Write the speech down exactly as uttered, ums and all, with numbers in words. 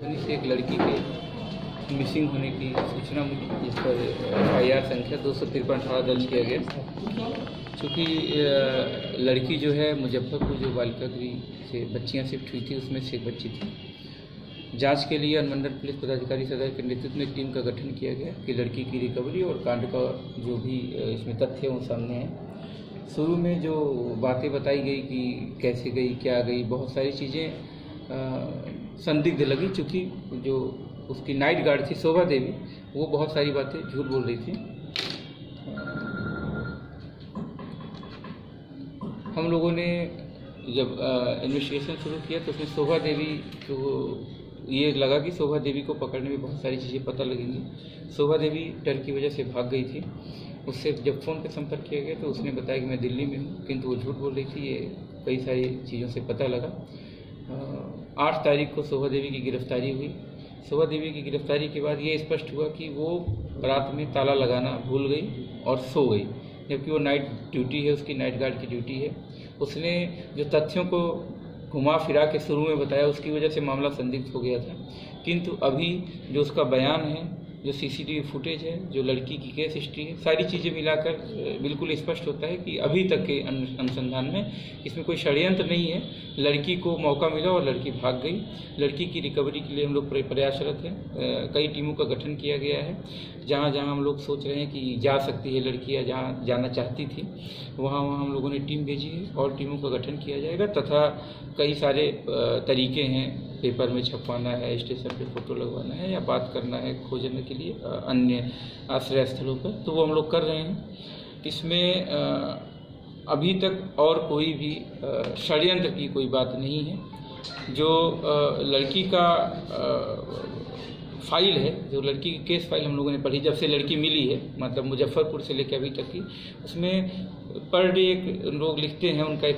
से एक लड़की के मिसिंग होने की सूचना मिली, जिस पर एफ आई आर संख्या दो सौ तिरपन अठारह दर्ज किया गया। चूँकि लड़की जो है मुजफ्फरपुर जो बालिका गृह से बच्चियां शिफ्ट हुई थी, उसमें से एक बच्ची थी। जांच के लिए अनुमंडल पुलिस पदाधिकारी सदर के नेतृत्व में एक टीम का गठन किया गया कि लड़की की रिकवरी और कांड का जो भी इसमें तथ्य है वो सामने है। शुरू में जो बातें बताई गई कि कैसे गई, क्या गई, बहुत सारी चीज़ें संदिग्ध लगी। चूँकि जो उसकी नाइट गार्ड थी शोभा देवी, वो बहुत सारी बातें झूठ बोल रही थी। हम लोगों ने जब इन्वेस्टिगेशन शुरू किया तो उसमें शोभा देवी को ये लगा कि शोभा देवी को पकड़ने में बहुत सारी चीज़ें पता लगेंगी। शोभा देवी डर की वजह से भाग गई थी। उससे जब फ़ोन पर संपर्क किया गया तो उसने बताया कि मैं दिल्ली में हूँ, किंतु वो झूठ बोल रही थी। ये कई सारी चीज़ों से पता लगा। आठ तारीख को शोभा देवी की गिरफ्तारी हुई। शोभा देवी की गिरफ्तारी के बाद ये स्पष्ट हुआ कि वो रात में ताला लगाना भूल गई और सो गई, जबकि वो नाइट ड्यूटी है, उसकी नाइट गार्ड की ड्यूटी है। उसने जो तथ्यों को घुमा फिरा के शुरू में बताया, उसकी वजह से मामला संदिग्ध हो गया था। किंतु अभी जो उसका बयान है, जो सीसीटीवी फुटेज है, जो लड़की की केस हिस्ट्री है, सारी चीज़ें मिलाकर बिल्कुल स्पष्ट होता है कि अभी तक के अनुसंधान में इसमें कोई षड्यंत्र नहीं है। लड़की को मौका मिला और लड़की भाग गई। लड़की की रिकवरी के लिए हम लोग प्रयासरत हैं। कई टीमों का गठन किया गया है। जहाँ जहाँ हम लोग सोच रहे हैं कि जा सकती है लड़की या जहाँ जाना चाहती थी, वहाँ वहाँ हम लोगों ने टीम भेजी है और टीमों का गठन किया जाएगा। तथा कई सारे तरीके हैं, पेपर में छपवाना है, स्टेशन पे फोटो लगवाना है या बात करना है खोजने के लिए अन्य आश्रय स्थलों पर, तो वो हम लोग कर रहे हैं। इसमें अभी तक और कोई भी षड्यंत्र की कोई बात नहीं है। जो लड़की का फाइल है, जो लड़की की केस फाइल हम लोगों ने पढ़ी जब से लड़की मिली है, मतलब मुजफ्फरपुर से लेकर अभी तक की, उसमें पर डे एक लोग लिखते हैं, उनका एक